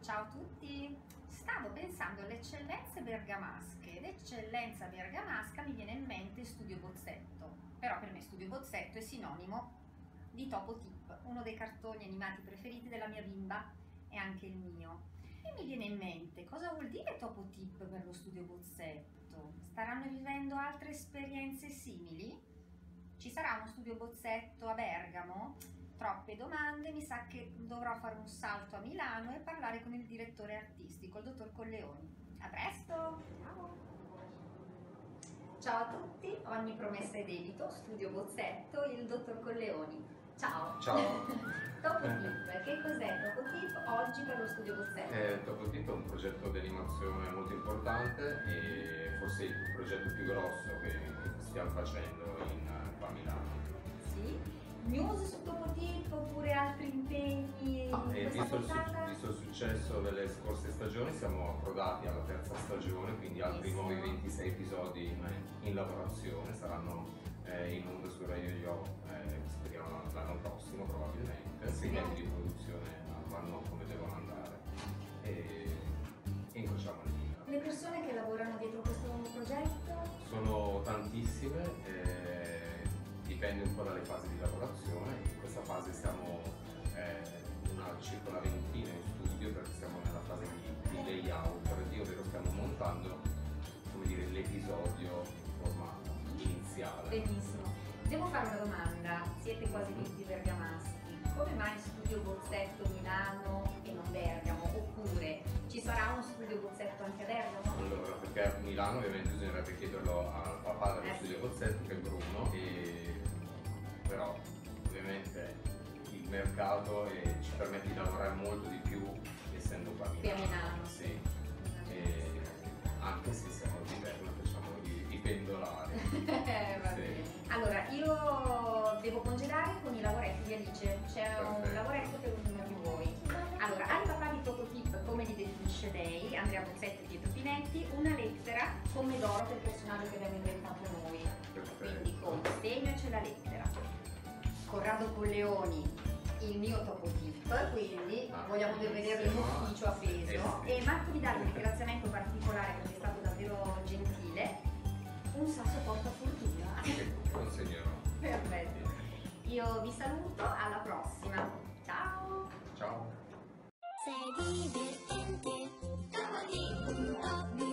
Ciao a tutti! Stavo pensando alle eccellenze bergamasche. L'eccellenza bergamasca mi viene in mente Studio Bozzetto, però per me Studio Bozzetto è sinonimo di Topo Tip, uno dei cartoni animati preferiti della mia bimba e anche il mio. E mi viene in mente, cosa vuol dire Topo Tip per lo Studio Bozzetto? Staranno vivendo altre esperienze simili? Ci sarà uno Studio Bozzetto a Bergamo? Troppe domande, mi sa che dovrò fare un salto a Milano e parlare con il direttore artistico, il dottor Colleoni. A presto! Ciao! Ciao a tutti, ogni promessa è debito, Studio Bozzetto, il dottor Colleoni. Ciao! Ciao! Topo Tip, che cos'è Topo Tip oggi per lo Studio Bozzetto? Topo Tip è un progetto di animazione molto importante e forse il progetto più grosso che stiamo facendo qua a Milano. Sì? News su Topo Tip oppure altri impegni in questa puntata? Visto il successo delle scorse stagioni siamo approdati alla terza stagione, quindi altri nuovi 26 episodi in lavorazione saranno in onda su Rai Yo, speriamo l'anno prossimo probabilmente, se i tempi di produzione vanno come devono andare e incrociamo le dita. Le persone che lavorano dietro questo progetto? Sono tantissime. Dipende un po' dalle fasi di lavorazione. In questa fase siamo circa una ventina in studio perché siamo nella fase di layout, ovvero stiamo montando l'episodio in forma iniziale. Benissimo. Devo fare una domanda, siete quasi tutti bergamaschi. Come mai Studio Bozzetto Milano e non Bergamo? Oppure ci sarà uno Studio Bozzetto anche a Bergamo? Allora, perché a Milano ovviamente bisognerebbe chiederlo al papà dello Studio Bozzetto, che è Bruno, però ovviamente il mercato ci permette di lavorare molto di più essendo qua a Milano. Qui a Milano. Sì. Anche se siamo di Bergamo, facciamo i pendolari. Va bene. Allora, io devo congedare con i lavoretti di Alice, c'è un lavoretto per ognuno di voi. Allora, al papà di Topo Tip, come li definisce lei, Andrea Bozzetto e Pietro Pinetti, una lettera con Medoro per il personaggio che abbiamo inventato noi. Quindi con stegno c'è la lettera. Corrado Colleoni, il mio Topo Tip, quindi vogliamo vederlo in ufficio appeso. E Marco Vidal, un ringraziamento particolare perché è stato davvero gentile, un sasso portafortuna. Che consegnerò. Perfetto. Io vi saluto, alla prossima. Ciao! Ciao! Sei divertente, Topo Tip,